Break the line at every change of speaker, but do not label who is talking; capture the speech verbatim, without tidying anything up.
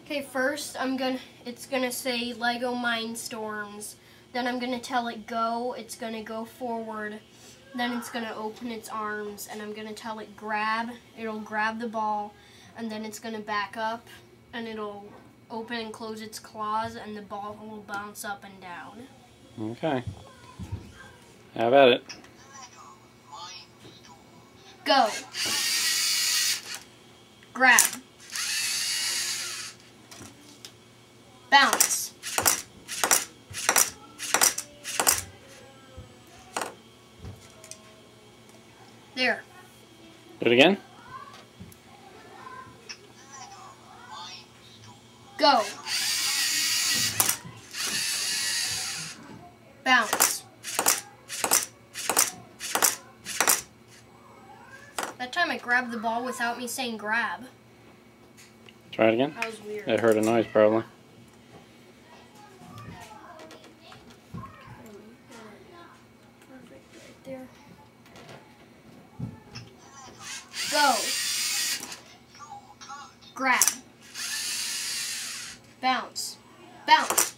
Okay, first I'm gonna, it's gonna say Lego Mindstorms. Then I'm gonna tell it go, it's gonna go forward. Then it's gonna open its arms, and I'm gonna tell it grab, it'll grab the ball, and then it's gonna back up, and it'll open and close its claws, and the ball will bounce up and down.
Okay. How about it?
Go. Grab. Bounce. There.
Do it again.
Go. Bounce. That time I grabbed the ball without me saying grab.
Try it again.
That was weird.
It heard a noise probably.
Perfect right there. Go. Grab. Bounce. Bounce.